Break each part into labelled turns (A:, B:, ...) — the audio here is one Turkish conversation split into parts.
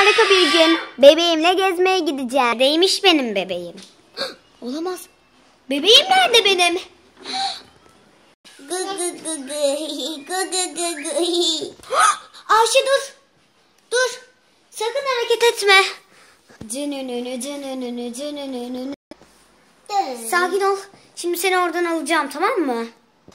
A: Harika bir gün. Bebeğimle gezmeye gideceğim. Neymiş benim bebeğim? Olamaz. Bebeğim nerede benim? Ayşe dur. Dur. Sakın hareket etme. Sakin ol. Şimdi seni oradan alacağım, tamam mı?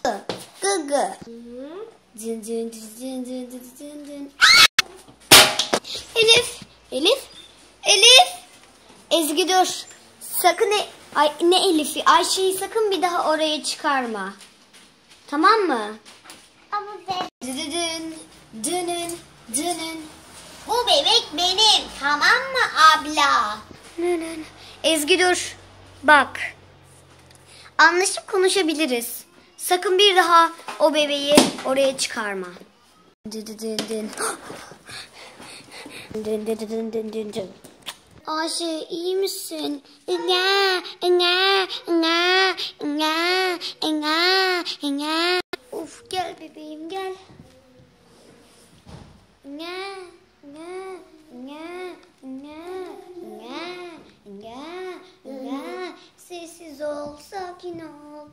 A: Elif. Elif. Elif. Ezgi dur. Sakın ne Elif'i? Ayşe'yi sakın bir daha oraya çıkarma. Tamam mı?
B: Ama ben...
A: Dünün.
B: Bu bebek benim. Tamam mı abla?
A: Ezgi dur. Bak. Anlaşıp konuşabiliriz. Sakın bir daha o bebeği oraya çıkarma. Ayşe iyi misin? Uf, gel bebeğim gel. Sessiz ol, sakin ol.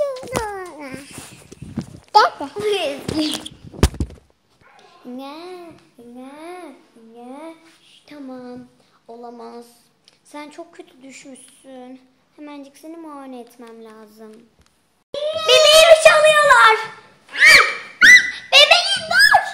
A: Tamam, olamaz. Sen çok kötü düşmüşsün. Hemencik seni muayene etmem lazım. Bebeğimi çalıyorlar. Bebeğim dur.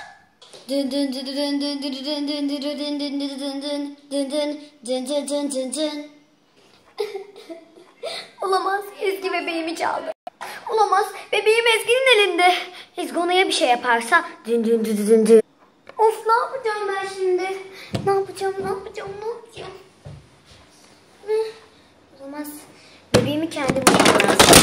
A: Olamaz, Ezgi bebeğimi çaldı. Olamaz, bebeğim Ezgi'nin elinde. Ezgi ona ya bir şey yaparsa. Of, ne yapacağım ben şimdi? Ne yapacağım? Olamaz. Bebeğimi kendim bulmam lazım.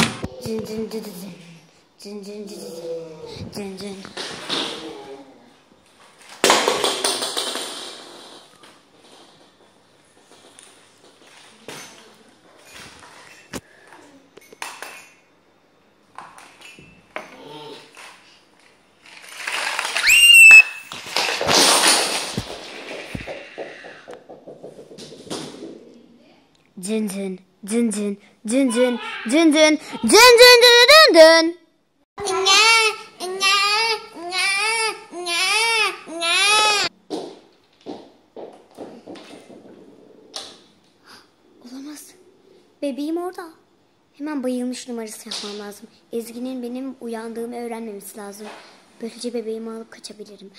A: Olamaz. Bebeğim orada. Hemen bayılmış numarası yapmam lazım. Ezgi'nin benim uyandığımı öğrenmemesi lazım. Böylece bebeğimi alıp kaçabilirim.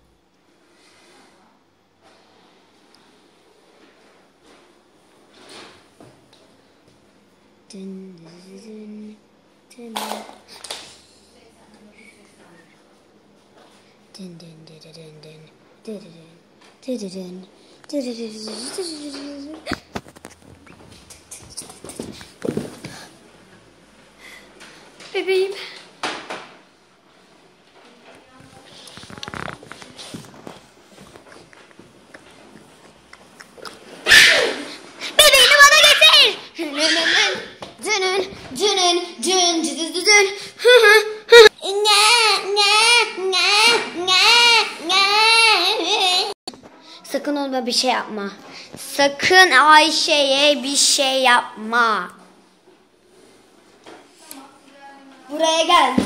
A: Bebeğim. Bebeğimi bana getir. Sakın ona bir şey yapma. Sakın Ayşe'ye bir şey yapma. Buraya gel.